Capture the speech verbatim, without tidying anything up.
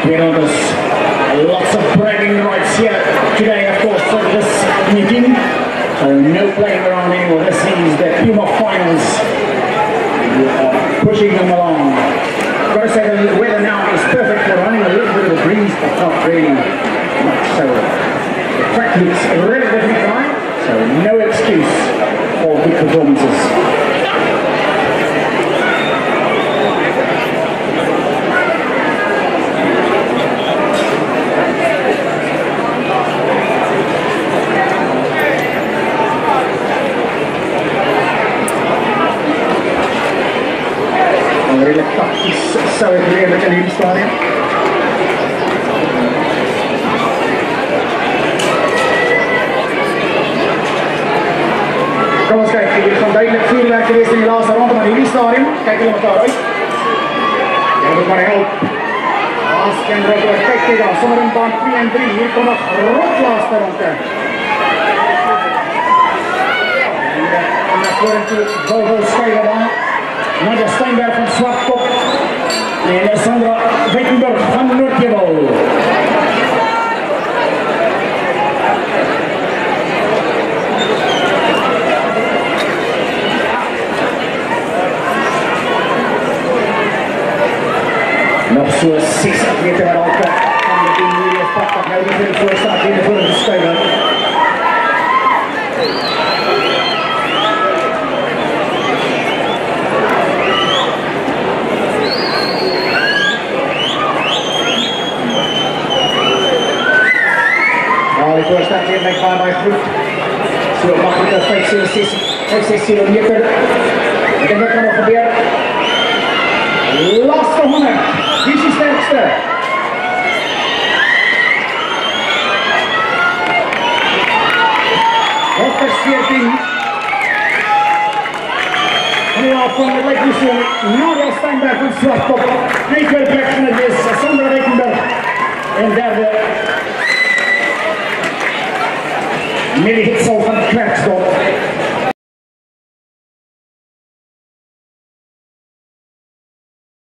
There's lots of bragging rights here today, of course, for this meeting. So no playing around anymore. This is the Puma finals. Uh, pushing them along. I've got to say the weather now is perfect for running, a little bit of a breeze, but not really much. So the track looks relatively fine, so no excuse for good performances. Redelijk tactisch zou ik leren in jullie stadion. Kom eens kijken, jullie gaan duidelijk vuurwerk geweest in de laatste ronde van jullie stadion. Kijk jullie elkaar uit. Jij moet maar helpen. Als je er ook kijkt tegen zonder een baan twee en drie. Hier komt nog rot laatste ronde. En naar voren toe, Volvo schrijven dan. Nadja Steinberg van Zwartkop en Sandra Wittenberg van Noordjebel. Nog zo'n zestig meter waar al kan de tien uur pakt dat nou niet voor staat in de vorige stijger. De voorstaat weer met Baarbaai Groep. Zo makkelijk vijf zes kilometer. Ik denk dat er nog gebeurt. Laatste honderd. Wie is de sterkste? Hoogtes veertien. En nu al van de lijkmission Nadja Steinberg van Zwartkop. Tweede plek van het is Sandra Wittenberg. En derde Millie Hitzel van Klerksdorp.